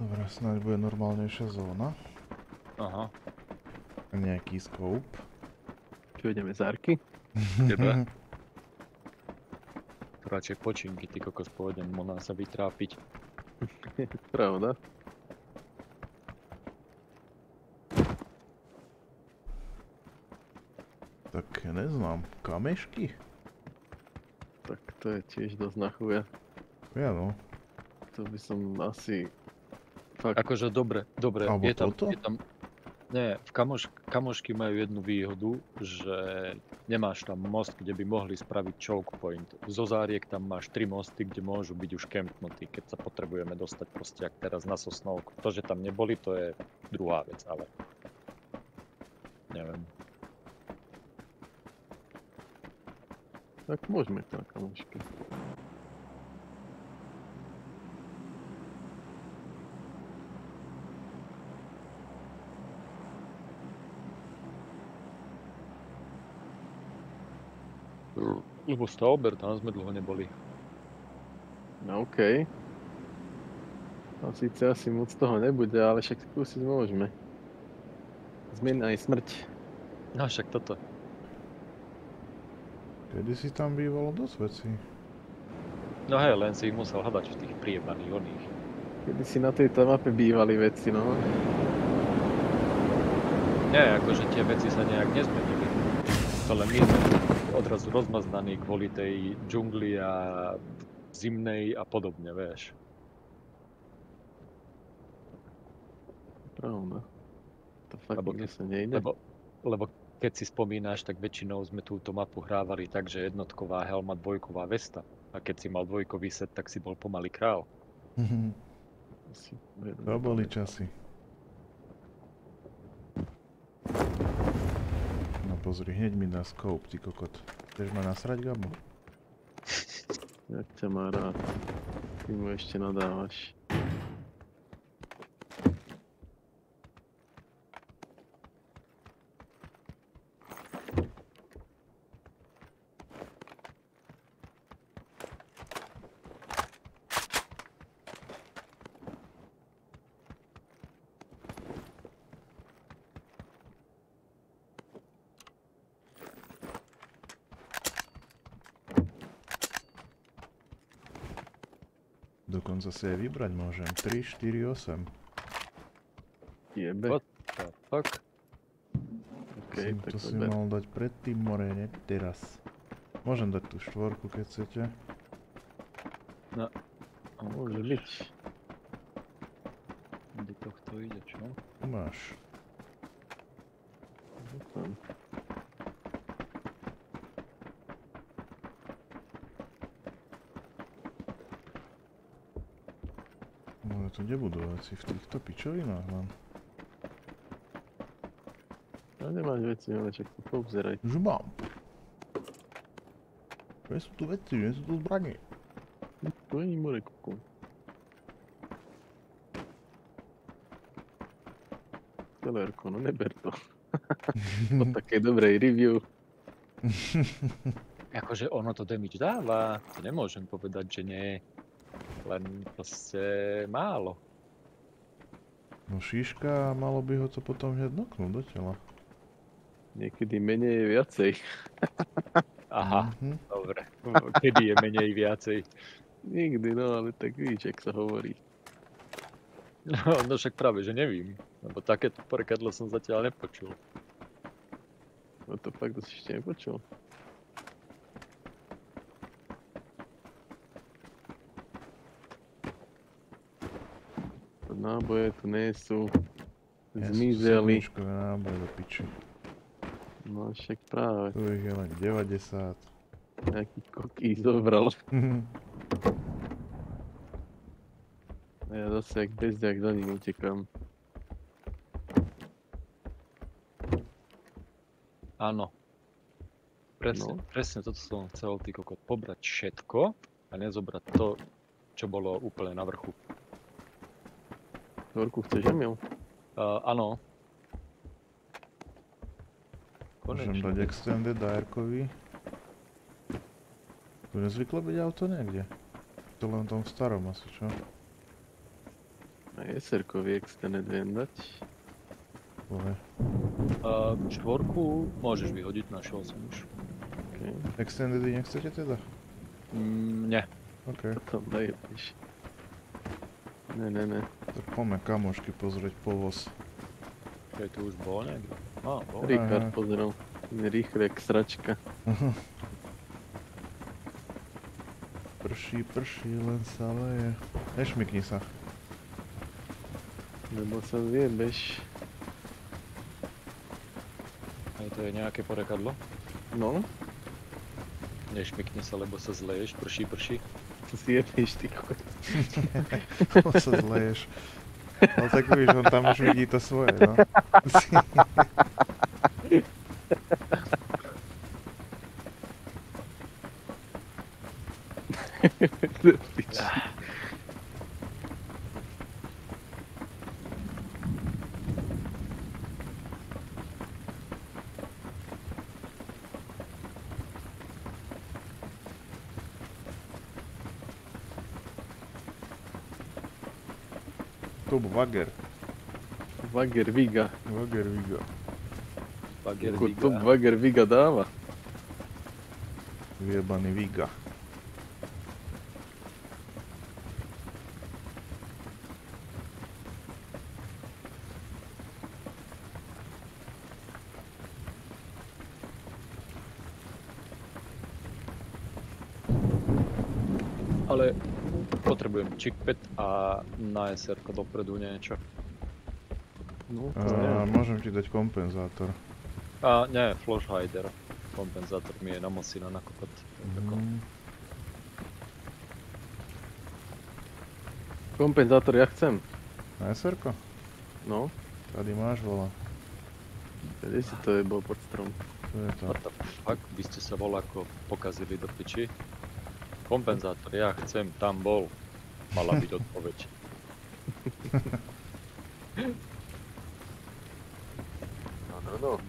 Dobre, snáď bude normálnejšia zóna. Aha. A nejaký scope. Čo ideme z Arky? Tebe? Radšej počinky, ty kokos, pôjdem ona sa vytrápiť. Pravda. Tak ja neznám. Kamešky? Tak to je tiež dosť na chuja. Ja no. To by som asi... Fakt... Akože dobre, Alebo je tam, toto? Nie, kamošky majú jednu výhodu, že nemáš tam most, kde by mohli spraviť choke point. Zo Záriek tam máš 3 mosty, kde môžu byť už kempnutí, keď sa potrebujeme dostať proste, ak teraz na Sosnovku. To, že tam neboli, to je druhá vec, ale... Neviem. Tak môžeme to, kamošky. Lebo Stauber, tam sme dlho neboli. No okej. No síce asi moc toho nebude, ale však skúsiť môžeme. Zmena aj smrť. No však toto. Kedy si tam bývalo dosť vecí. No hej, len si ich musel hľadať v tých priebaných oných. Kedy si na tejto mape bývali veci, no. Nie, akože tie veci sa nejak nezmenili. To len my sme odrazu rozmaznaní kvôli tej džungli a zimnej a podobne, vieš. Pravda. To fakt nikde sa nejde. Lebo keď si spomínaš, tak väčšinou sme túto mapu hrávali tak, že jednotková helma, dvojková vesta. A keď si mal dvojkový set, tak si bol pomaly král. To boli časy. No pozri, hneď mi dá scope, ty kokot. Chceš ma nasrať, Gabo? Jak ťa má rád. Ty mu ešte nadávaš. Dokonca si aj vybrať môžem. 3, 4, 8. Jebe. What the fuck? Okej, tak To si dobre. mal dať predtým, more, ne teraz. Môžem dať tú štvorku, keď chcete. No. Môže byť. Kde tohto ide, čo? Máš. Tam. No to nebudovať si v týchto pičovinách, man. A nemáš veci, ale čak to poobzeraj. Už mám. Nie sú tu veci, nie sú tu zbranie. Tu je more kuku. Telerko, no neber to. Po takej dobrej review. Akože ono to damage dáva, to nemôžem povedať, že nie. Len proste málo. No šíška, malo by ho to potom hneď noknúť do tela. Niekedy menej je viacej. Aha, dobre. Kedy je menej viacej? Nikdy, no ale tak víš, jak sa hovorí. No však práve, že nevím. Lebo takéto porekadlo som zatiaľ nepočul. No to fakt to si ešte nepočul. Náboje tu nie sú. Zmizeli. Sedmičkové náboje do piči. No však práve. Tu ich je len 90. Nejaký koký zobral. A ja zase jak bezďak za ním utekám. Áno. Presne toto som chcel, ty kokot, pobrať všetko a nezobrať to, čo bolo úplne na vrchu. Horku chceš, Emil? Áno. Môžem dať extended AR-kovi. Tu nezvyklo byť auto niekde? To len v tom starom asi, čo? A SR-kový extended viem dať. Bohe. Štvorku môžeš vyhodiť, našiel som už. Okay. Extendedy nechcete teda? Nie. OK. Potom najlepšie. Ne. Tak poďme kamošky pozrieť povoz. Keď tu už bol niekto? Bol. Ricard pozrel. Rýchle jak sračka. Prší, len sa leje. Nešmykni sa. Lebo sa zjebeš. Aj to je nejaké porekadlo? No, Nešmykni sa, lebo sa zleješ, prší. zjebeš ty chuj. Lebo sa zleješ. Ale tak víš, on tam už vidí to svoje, no. To bol Wager. Wager Viga. Wager Viga. Tu Wager Viga dáva. Vyjebaný Viga. Ale potrebujem chickpad a na SR-ko dopredu niečo. No, to A neviem. môžem ti dať kompenzátor. Nie, flash hider. Kompenzátor mi je na Mosina nakopať. Kompenzátor ja chcem. Na SR-ko? No, Tady máš, vola. kde si to je bol pod strom. To je to. What the fuck, by ste sa voľako pokazili do piči? Kompenzátor, ja chcem, tam bol. Mala byť odpoveď. No.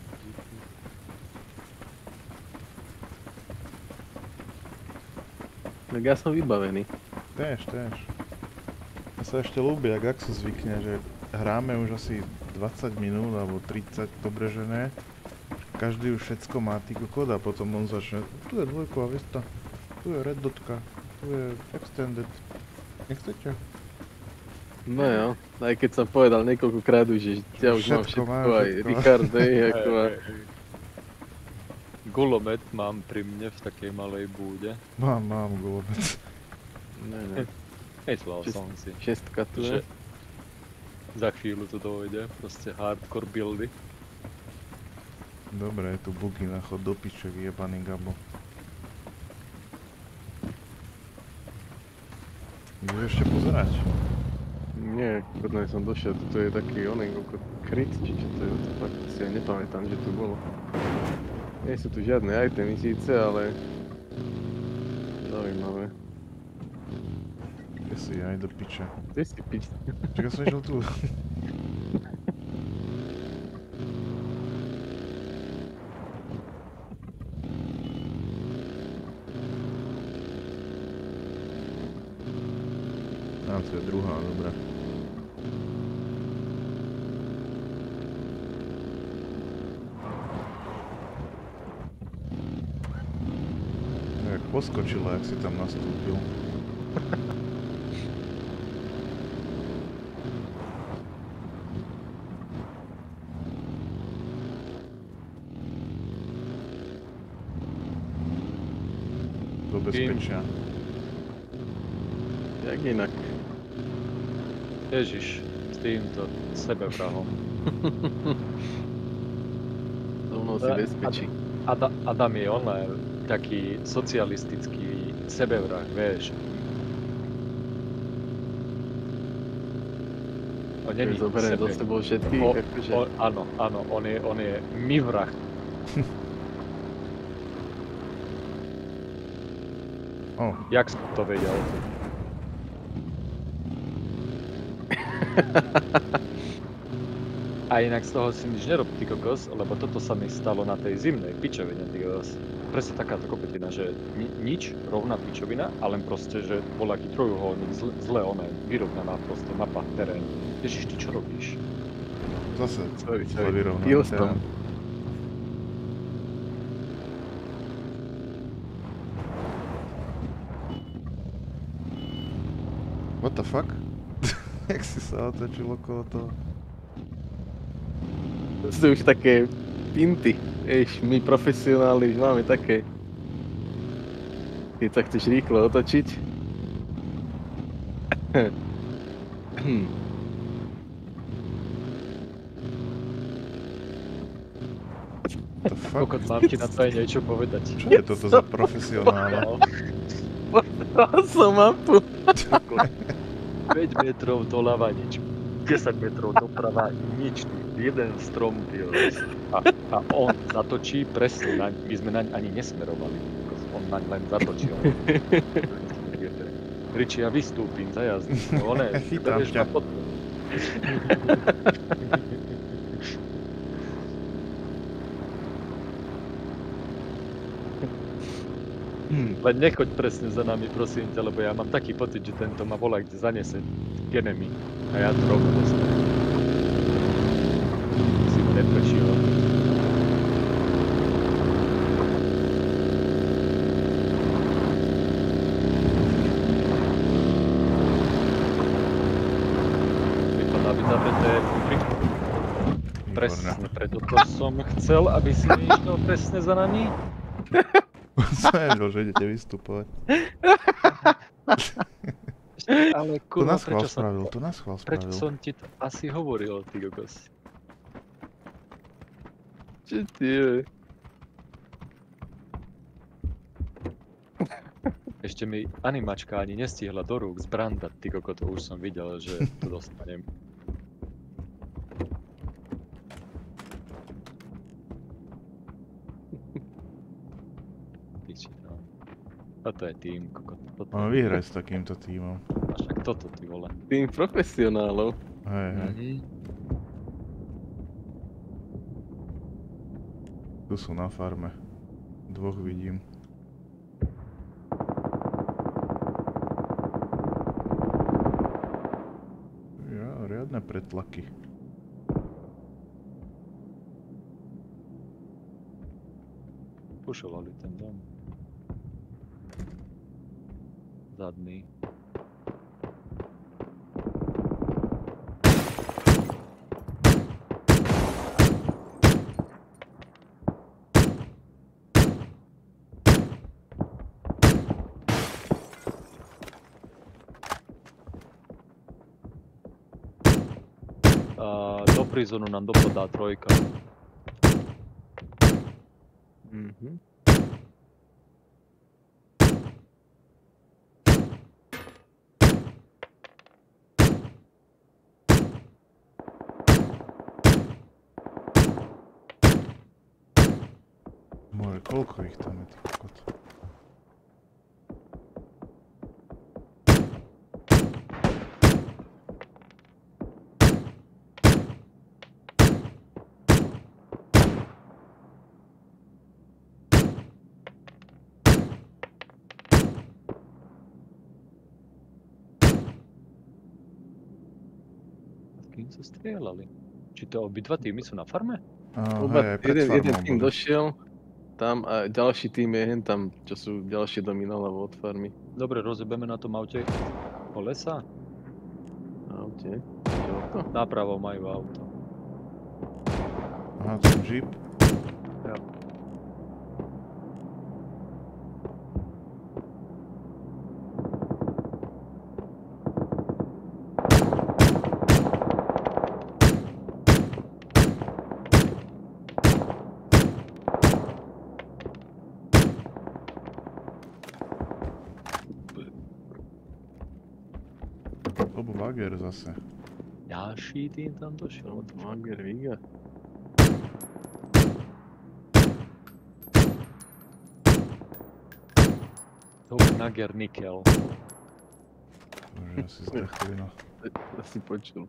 Tak ja som vybavený. Též. Ja sa ešte ľúbi, ak sa zvykne, že hráme už asi 20 minút alebo 30, dobre že ne. Každý už všetko má ty kokot a potom on začne, tu je dvojková Vista, tu je red dotka, tu je extended. Nechcete? No jo, aj keď som povedal niekoľkokrát už, že ja už mám Všetko všetko, mám, aj všetko. Richard, ako a... Gulomet mám pri mne v takej malej búde. Mám gulomet. Ne. Myslel som si, Šestka tu že je. za chvíľu to dojde, proste hardcore buildy. Dobre, je tu bugy na chod do piče, vyjebaný Gabo. Ideš ešte pozerať? Nie, kodne som došiel, toto je taký oný kryt, či čo to je, to fakt si aj nepamätám, že tu bolo. Nie sú tu žiadne itemy síce, ale... Zaujímavé. Kde si aj do piče. Kde si pič? Čakaj, som išiel tu. To je druhá, dobré. Jak poskočila, jak si tam nastúpil. Do bezpečia. Jak inak? Ježiš, s týmto sebevrahom. To mnou si bezpečí. Adam je taký socialistický sebevrah, vieš. On není Zoberiem do sebou všetkých, akože... Áno, on je my vrah. Jak som to vedel? A inak z toho si nič nerob, ty kokos, lebo toto sa mi stalo na tej zimnej pičovine, ty kokos. presne takáto kopetina, že nič, rovná pičovina, a len proste, že bol aký trojuholník, zle oné, vyrovnaná proste mapa, terén. Ježiš, ty čo robíš? Zase Sorry, zle vyrovnaný pil terén. som. What the fuck? Jak si sa otočil okolo toho? To sú už také pinty. Vieš, my profesionáli už máme také. Keď sa chceš rýchlo otočiť. The fuck? Kokot, mám ti na to aj niečo povedať. Čo je toto za profesionála? Pozeral som mapu. 5 metrov doľava nič, 10 metrov doprava nič, jeden strom, a on zatočí presne naň, my sme naň ani nesmerovali, on naň len zatočil. Riči, ja vystúpim za jazdu, no ne, Chytám bereš ťa. ma pod... Len nechoď presne za nami, prosím ťa, lebo ja mám taký pocit, že tento ma volá, kde zanese k enemy. A ja to rovno dostanem. Si ma neprešiel. Vypadá byť zapäté vnútri. Výborné. Presne, preto to som chcel, aby si išiel presne za nami. Som nevedel, že idete vystupovať. Ale To kurva, nás chvál prečo som... spravil, to nás chvál Prečo spravil. som ti to asi hovoril, ty kokos? Čo ty je? Ešte mi animačka ani nestihla do rúk zbrandať, ty koko, to už som videl, že to dostanem. Piči, no. Toto je tým, kokot. Toto Máme je... vyhrať s takýmto tímom. A však toto, ty vole. Tým profesionálov. Hej, hej. Tu sú na farme. Dvoch vidím. Ja, riadne pretlaky. Pušovali ten dom. Zadný. Do prizonu nám dopadá trojka. Mhm. More, koľko ich tam je, ty kokot? S kým sa strieľali? Či to obidva týmy sú na farme? Hej, pred Jeden farmou tým boli. došiel tam a ďalší tým je hen tam, čo sú ďalšie domy naľavo od farmy. Dobre, rozebeme na tom aute kolesa. Aute. Čo to? Napravo majú auto. Aha, ten jeep. Ja. To bol Wager zase. Ďalší tým tam došiel. Mager, Viga. Nager Nikel. Bože, asi zdechli, no. To si počul.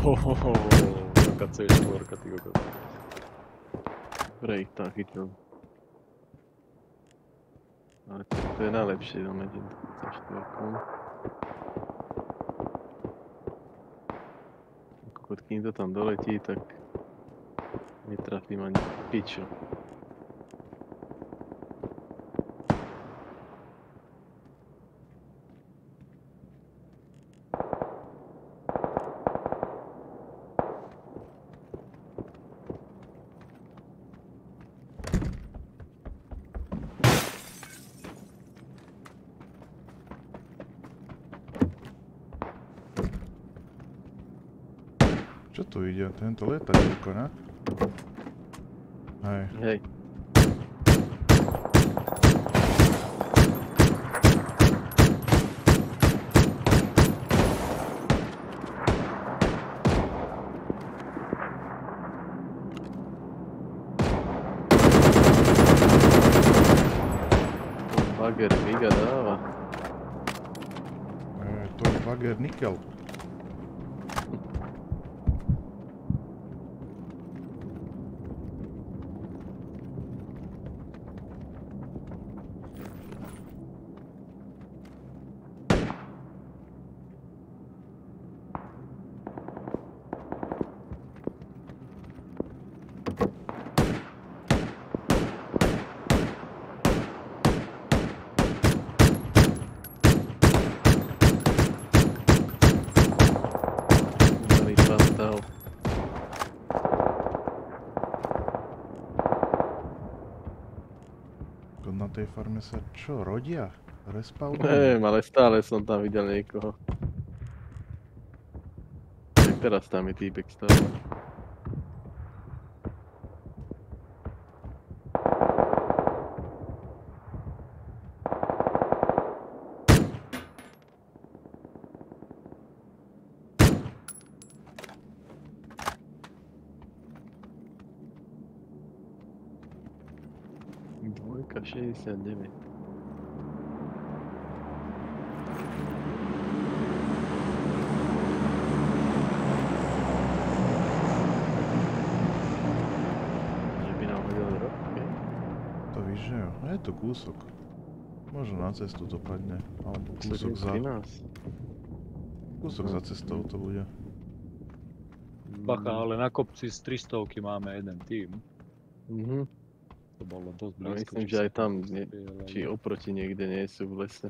Veľká C4, ty kokos. Dobre, ich tam chytil. Ale to je najlepšie do medzi 24. Pokud kým to tam doletí, tak netrafím ani piču. Čo tu ide? Tento lietačko, ne? Hej. Hej. Bager Viga dáva. To je bager nikel. Dal. Na tej farme sa čo, rodia? Respawnujú? Neviem, ale stále som tam videl niekoho. Aj teraz tam je týpek stále. Dvojka 69. Že by nám hodil robky. To víš, že jo. Je to kúsok. Možno na cestu to padne. Alebo kúsok za... 13. Kúsok za cestou to bude. Bacha, ale na kopci z 300 máme jeden tým. Mhm. To bolo dosť No, blízko. myslím, či že sa aj tam, strieľali. či oproti niekde nie sú v lese.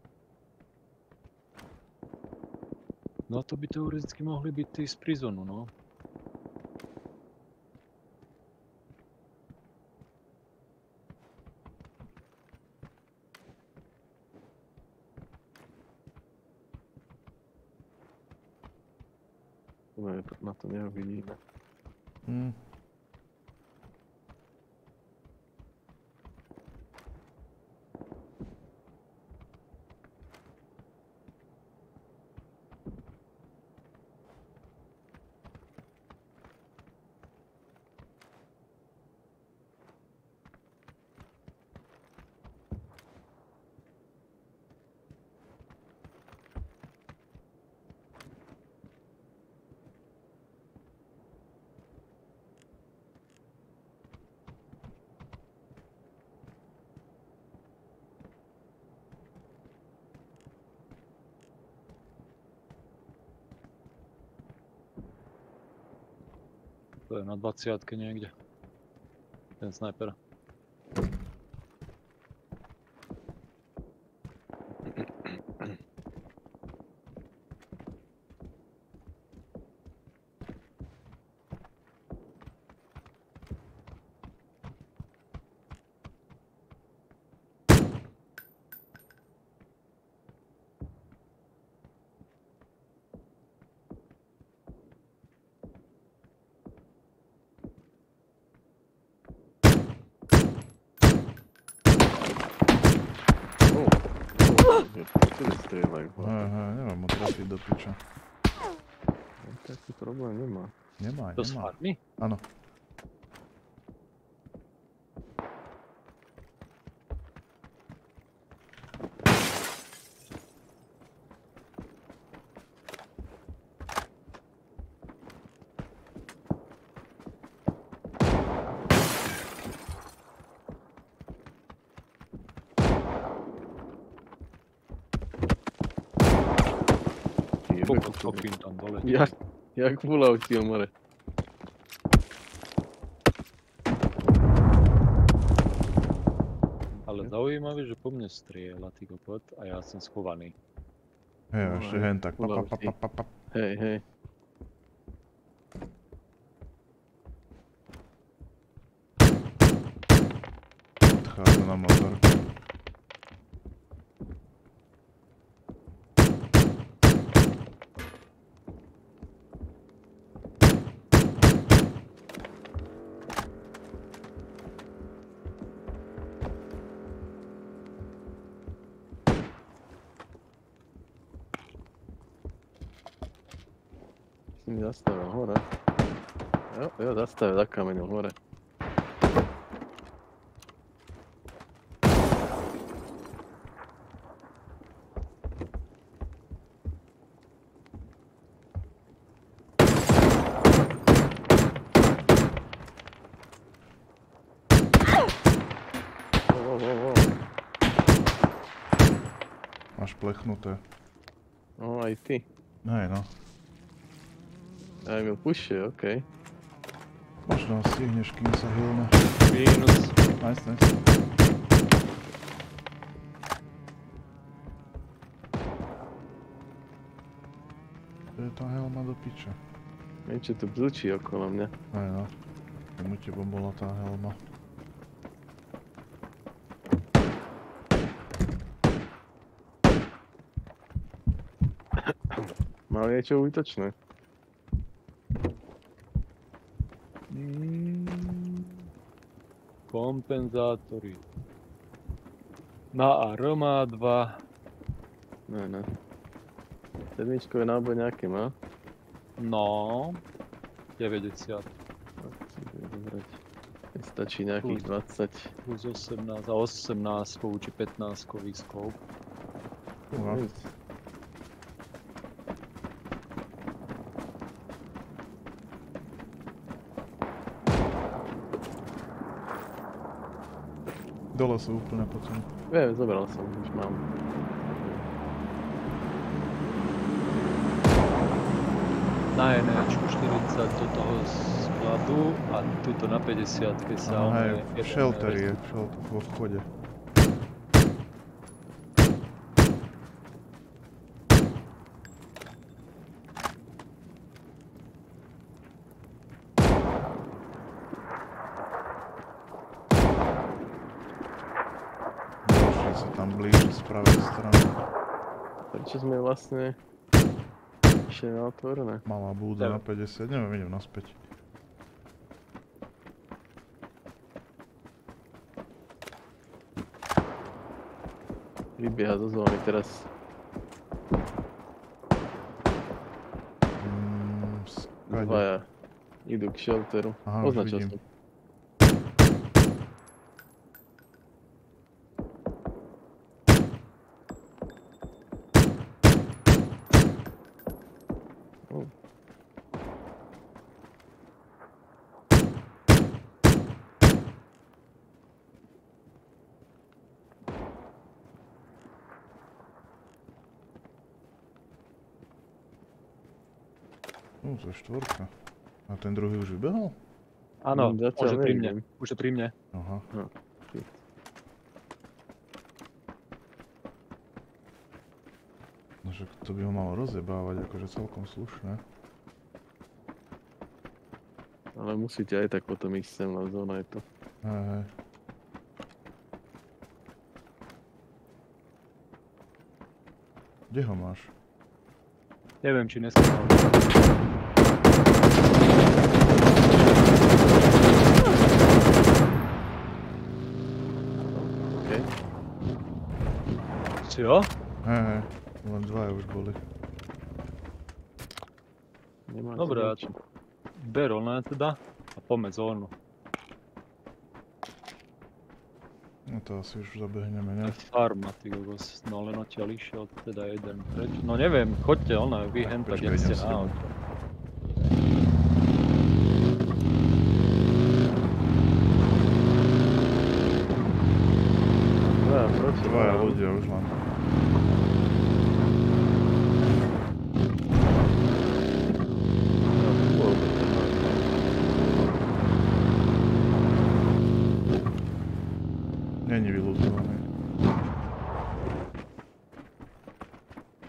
No to by teoreticky mohli byť tí z Prisonu, no. Na to neuvidíme. Hm. To je na 20 niekde. Ten snajper. Počuli strieľajú. Nemám ho trafiť do piča. Taký problém nemá. Nemá, To z nemá. farmy? Áno. kokot kopím tam dole. Jak Fallouti o more. Ale zaujímavé, že po mne strieľa ty kokot a ja som schovaný. Hej, No, ešte aj hen tak. Fallouti. Hej, hej. Odchádza na motorke. Si mi zastavil hore. Jo, zastavil za kameňom hore. Máš plechnuté. No, aj ty. Hej no. Aj mi pušuje, okej. Možno stihneš, kým sa hilne. Mínus. Nice, nice. To je tá helma do piče. Niečo tu bzučí okolo mňa. Hej no. Tomu teba bola tá helma. Mal niečo útočné. Kompenzátory. Na Aroma 2. Ne. Sedmičkové náboj nejaké má? No. 90. Si bude zobrať. Stačí nejakých 20. Plus 18 a 18 či 15 skop. Uha. Dole sú úplne potom. Viem, zobral som, už mám. Na NEčku 40 do toho skladu a tuto na 50 keď sa Hej, shelter je vo vchode. Ďalší sa tam blíži z pravej strany. Prečo sme vlastne ešte neotvorené? Malá búda na 50, neviem, idem naspäť. Vybieha zo zóny teraz. Skade. Dvaja idú k shelteru. Aha, už Označil vidím. som. To je štvorka. A ten druhý už vybehol? Áno, Zatiaľ už je pri mne. nevidím. Už je pri mne. Aha. Shit. No však to by ho malo rozjebávať, akože celkom slušné. Ale musíte aj tak potom ísť sem, lebo zóna je to. Hej. Kde ho máš? Neviem, či dneska mám. OK. Si jo? Hej, len dvaja už boli. Nemáte Dobre, ja nič. ber ona teda a poďme zónu. No to asi už zabehneme, ne? Farma, ty kokos. No len odtiaľ išiel teda jeden preč. No neviem, choďte ona, vy hen tak, počkaj, jak ste idem s na tebou. auto. Dvaja proti Dvaja vám. ľudia už len.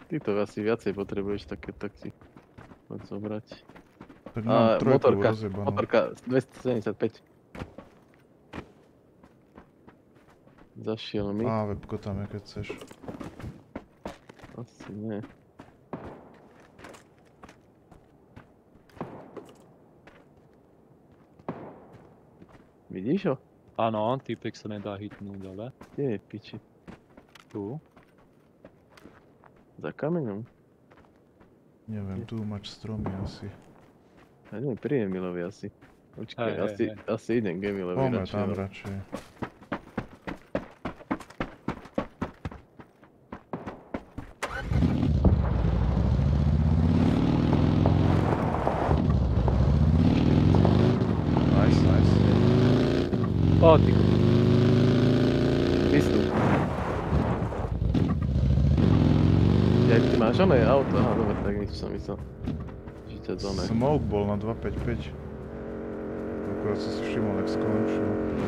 Ty to asi viacej potrebuješ také taxi. Poď zobrať. Tak mám trojku Motorka, rozjebanú. motorka 275. Zašiel mi. Á, webko tam je, keď chceš. Asi nie. Vidíš ho? Áno, týpek sa nedá hitnúť, ale Kde je piči? tu. Za kameňom? Neviem, tu máš stromy asi. A nie, pri Emilovi asi. Počkaj, Hej, hej, asi idem k Emilovi Poďme radšej. tam no. radšej. Nice, nice. Ó, ty ko- Vystup. Ja, ty máš oné auto? Aha, dobre, tak nič som myslel. Že ťa to ne. Smoke bol na 255. Akurát som si všimol, jak skončil.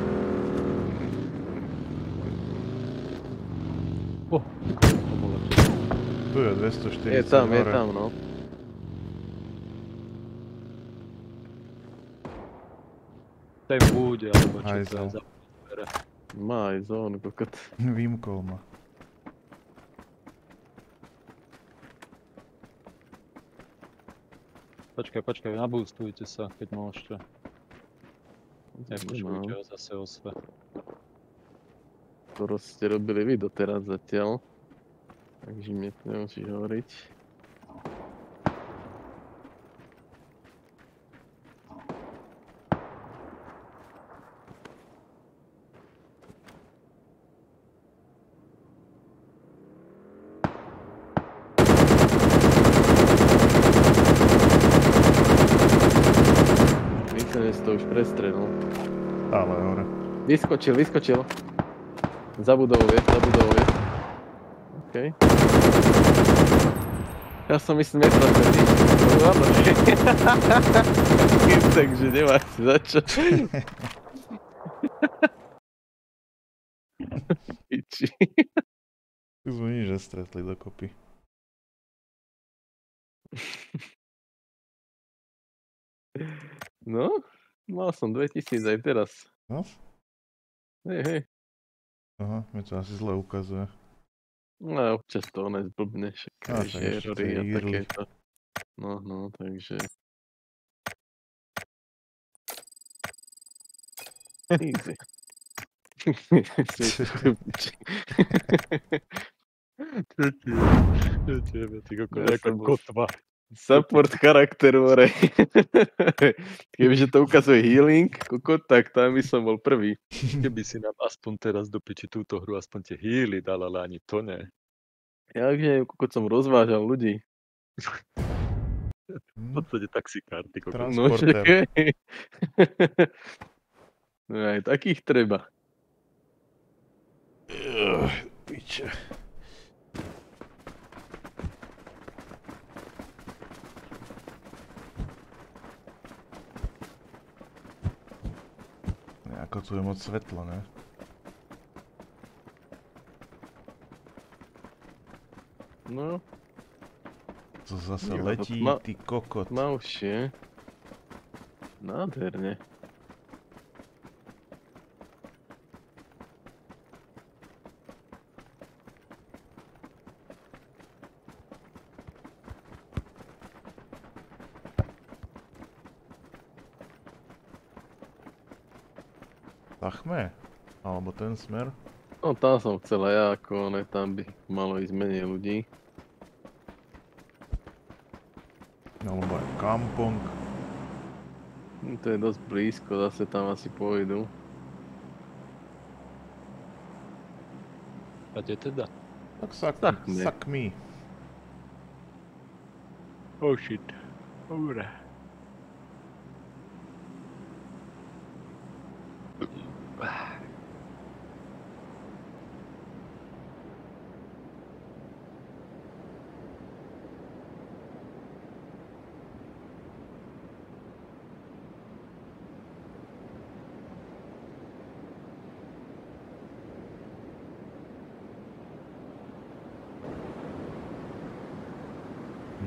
to bolo lepšie. Tu je 240 Je tam, hore. no. Ten bude, alebo čo to je Hajzel. za bere. Má aj zónu, kokot. Vymkol ma. Počkaj, naboostujte sa, keď môžete. Nepočujte No, ho zase osve. to ste robili vy doteraz zatiaľ. Takže mi to nemusíš hovoriť. Myslím, že si to už prestrelil. Ale hore. Vyskočil. Za budovou je. Okej. Ja som myslím netrafil nič. No áno. Takže nemáš za čo. Piči. Tu sme nič nestretli dokopy. No, mal som 2000 aj teraz. No? Hej. Aha, mi to asi zle ukazuje. No, občas to zblbne, však A, tak ešte žerory a early. takéto. No, takže... Easy. Čo tebe, ty kokos, Ja ako som bol- kotva. Support charakteru, more. Kebyže to ukazuje healing, kokot, tak tam by som bol prvý. Keby si nám aspoň teraz do piči túto hru, aspoň tie healy dal, ale ani to ne. Ja už kokot som rozvážal ľudí. V podstate taxikár, ty kokos. No, Transporter. však, no aj takých treba. Piče. Nejako tu je moc svetlo, ne? No, To zase Jo, to letí, tma- ty kokot. tmavšie. Nádherne. Tachme? Alebo ten smer? No tam som chcela ja, ako ne, tam by malo ísť menej ľudí. Alebo aj kampong. To je dosť blízko, zase tam asi pôjdu. A kde teda? Tak sak, Tachme. sak mi. Oh shit. Dobre.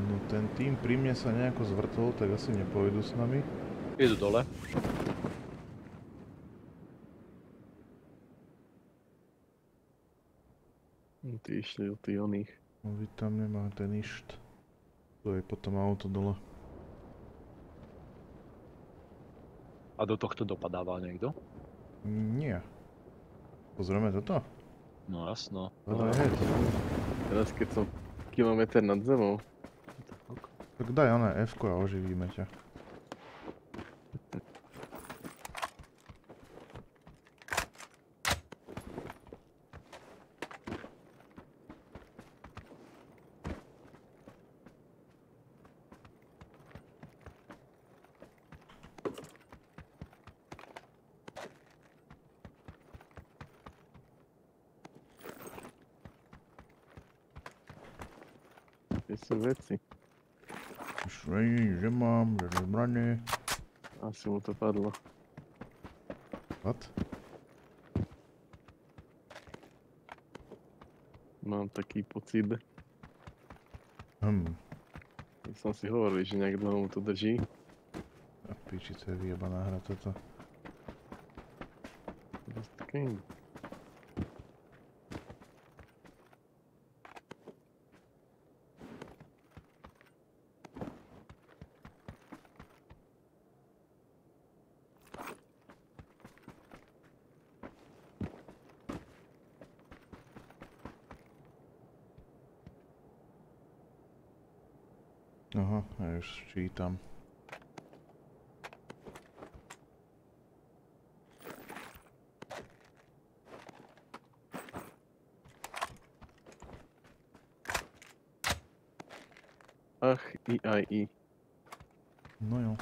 No ten tým pri mne sa nejako zvrtol, tak asi nepôjdu s nami. Idú dole. Ty išli od tých oných. No vy tam nemá ten išt. Tu je potom auto dole. A do tohto dopadával niekto? Nie. Pozrieme toto? No jasno. Hľadaj head. Teraz keď som kilometr nad zemou. Tak daj oné F-ko a oživíme ťa. Kde sú veci? Už není, že mám, že zbraně. Asi mu to padlo. What? Mám taký pocit. Som si hovoril, že nejak dlho mu to drží. A píči, to je vyjebaná hra toto. Just king. Aha, ja už čítam. Ach, i. No jo.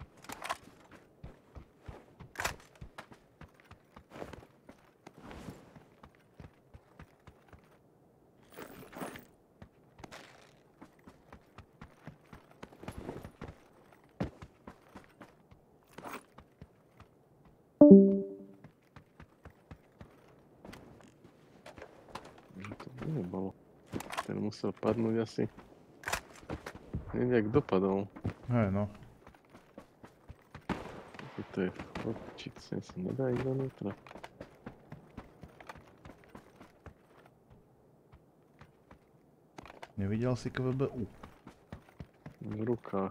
To nebolo. Ten musel padnúť asi. Nejak dopadol. Hej, no. To je chodčík, sem sa nedá ísť donútra. Nevidel si KVBU? V rukách.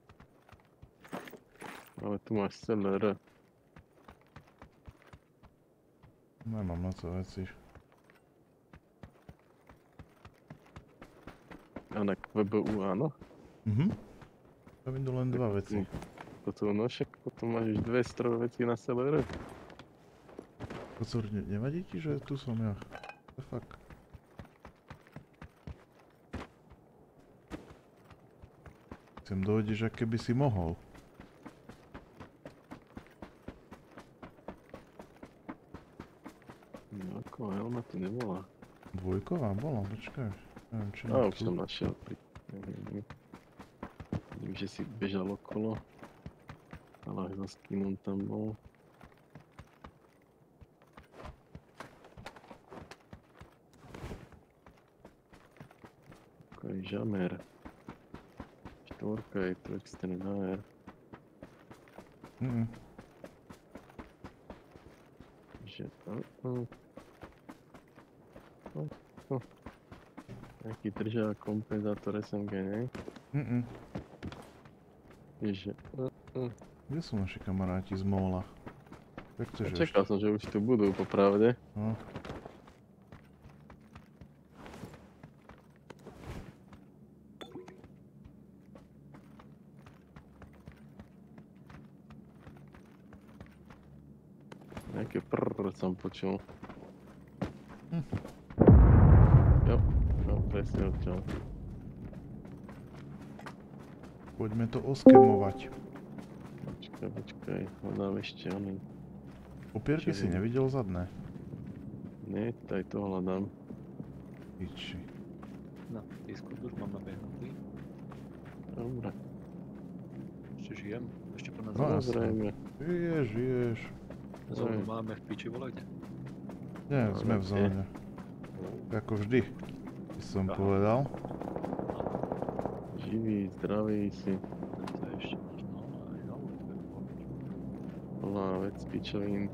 Ale tu máš celé R. Nemám na to veci. A na KVBU áno. Tam idú len dva veci. Toto nošek, potom máš už dve stroj veci na celé R. Kocúr, nevadí ti, že tu som ja? To fakt. Sem dojdeš, ak keby si mohol. No ako, helma tu nebola. Dvojková bola, počkaj. Neviem, či A už som našiel. Vidím, že si bežal okolo. Ale aj za skinom tam bol. Ako je žamer. Štvorka je to externál. Že... Nejaký držák, kompenzátor SMG, ne? Ježe... Kde sú naši kamaráti z Móla? Jak to, že Čakal som, že už tu budú, popravde. No. Nejaké prrrr som počul. Jo, presne odtiaľ. Poďme to oskemovať. Počkaj, hľadám ešte oný. Opierky si nevidel zadné? Nie, aj to hľadám. Piči. No, Discord už mám nabehnutý. Dobre. Ešte žijem? Ešte po nás No, no, Zrejme. Žiješ. zónu máme v piči volajte. Nie, sme v zóne. Ako vždy, by som povedal. živý, zdravý si. To je ešte možno, ale jo, to je pohode. Plná vec, pičovín.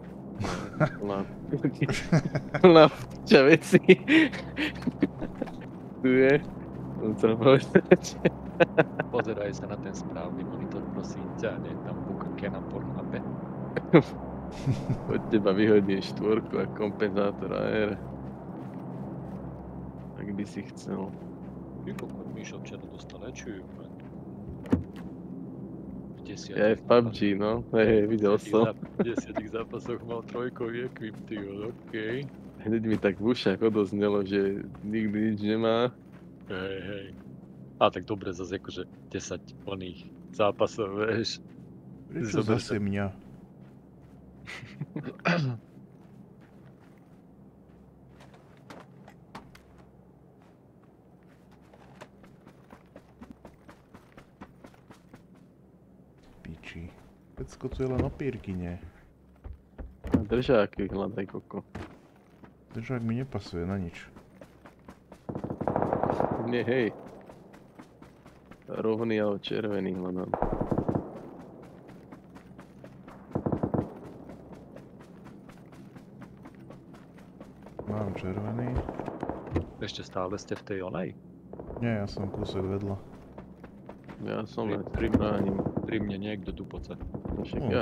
Plná piča veci. Tu je. Som chcel povedať. Pozeraj sa na ten správny monitor, prosím ťa, nie tam bukaké na Pornhube. Od teba vyhodím štvorku a kompenzátor AR. Ak by si chcel. Ty kokot, Míšo včera dostal achievement. V 10 Ja aj v PUBG, no. Hej, videl som. V 10 zápasoch mal trojkový equip, ty okej. Hneď mi tak v ušach odoznelo, že nikdy nič nemá. Hej. A tak dobre, zase akože 10 oných zápasov, vieš. Prečo Zober zase sa. mňa? Piči. Pecko tu je len opírky, nie? A držáky hľadaj, koko. Držák mi nepasuje na nič. Nie, hej. Rovný alebo červený hľadám. Mám červený. Ešte stále ste v tej onej? Nie, ja som kúsok vedľa. Ja som len Pri- bránim. Pri mne niekto tu poce. Však Už. ja.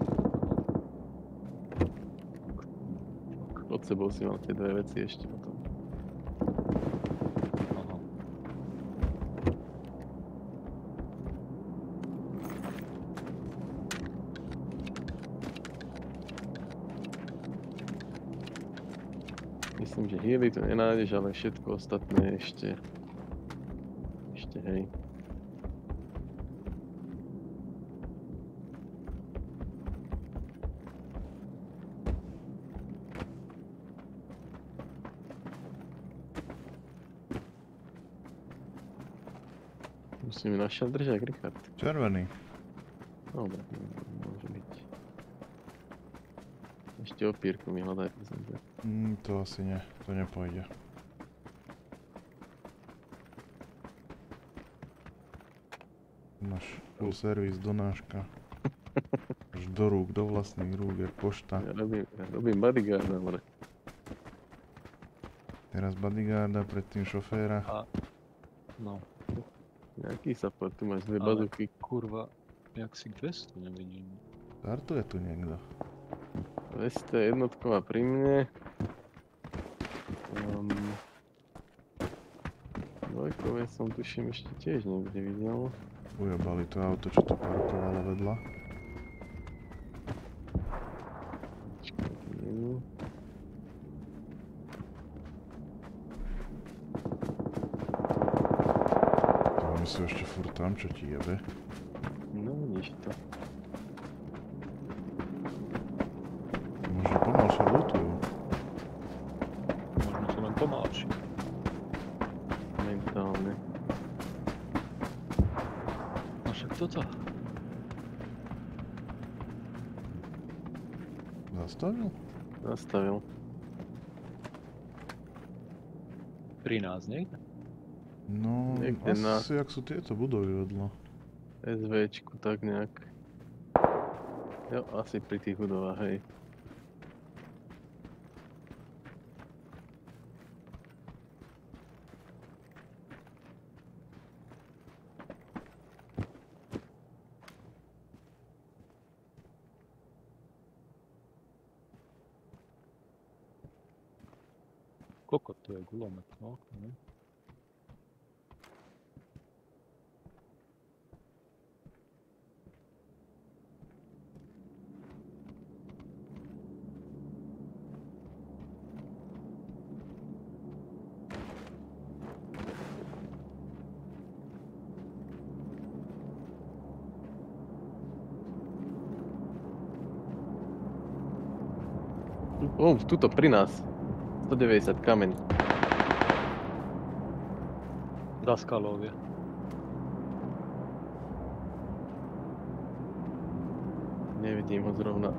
Pod sebou si mal tie dve veci ešte potom. Aha. Myslím, že healy tu nenájdeš, ale všetko ostatné ešte. Ešte hej. Musím našiel držák, Richard. Červený. Dobre, môže byť. Ešte opírku mi hľadaj, prosím ťa. To asi nie, to nepôjde. Máš full service donáška. Až do rúk, do vlastných rúk, jak pošta. Ja robím bodyguarda, more. Teraz bodyguarda, predtým šoféra. No, Nejaký support, tu máš dve Ale- bazuky. kurva, jak si 200 nevidím. Startuje tu niekto. 200 jednotková pri mne. Dvojkové som tuším ešte tiež niekde videl. Ujebali to auto, čo tu parkovalo vedľa. Počkaj, tu nie. To oni sú ešte furt tam, čo ti jebe. No, nič to. Možno pomalšie lutujú. Možno sú len pomalší. Mentálne. No však toto. Zastavil? Nastavil. Pri nás niekde? No, Niekde na- asi jak sú tieto budovy vedľa. SVčku tak nejak. Jo, asi pri tých budovách, hej. Kokot, to je gulomet, no. Okay. Tuto pri nás. 190 kameň. Za skalou je. Nevidím ho zrovna.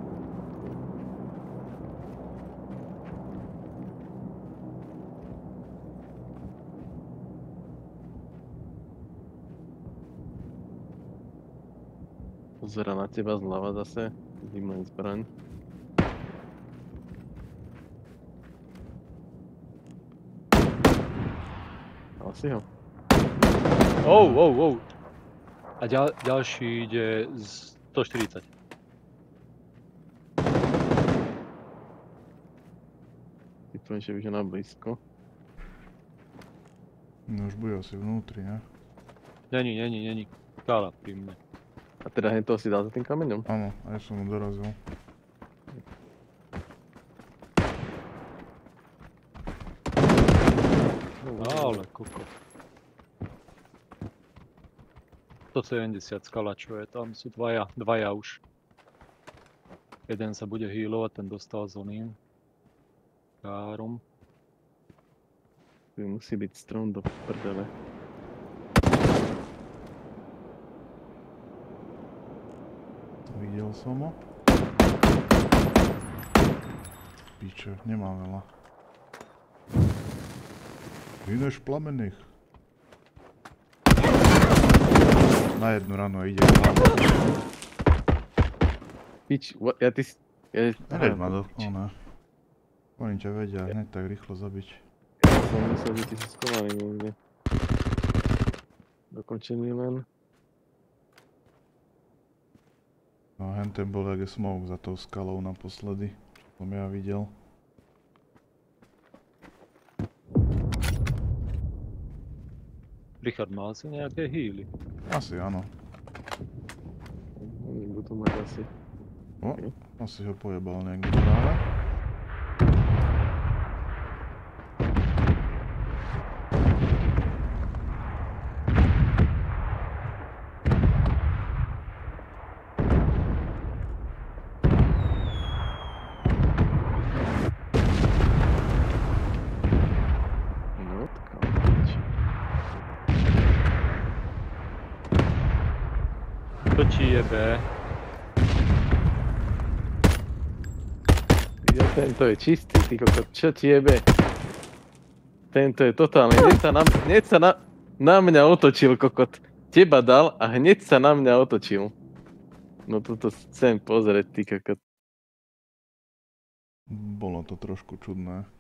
Pozera na teba zľava zase. Zimnej zbraň. Dal si ho? Oh. A ďalší ide z 140. Typujem, že už je na blízko. No už bude asi vnútri, ne? Není. Skála pri mne. A teda hen toho si dal za tým kameňom? Áno, a ja som ho dorazil. Ale koko. 170 skala, čo je tam, sú dvaja už. Jeden sa bude healovať, ten dostal s oným károm. Tu musí byť strom do prdele. Videl som ho. Piče, nemá veľa. Vyneš plamených. Na jednu ranu ide. Pič, ja ty si... Hneď ma do... Ona. Oni ťa vedia hneď tak rýchlo zabiť. Ja som myslel, že ty si skovaný niekde. Dokončený len. No henten bol jak je smoke za tou skalou naposledy. Čo som ja videl. Richard, mal si nejaké healy? Asi áno. Oni budú mať asi. O, asi ho pojebal niekto práve. No, pič. To ti jebe. Ja, tento je čistý, ty kokot, čo ti jebe? Tento je totálny, hneď sa na mňa otočil, kokot. Teba dal a hneď sa na mňa otočil. No toto chcem pozrieť, ty kokot. Bolo to trošku čudné.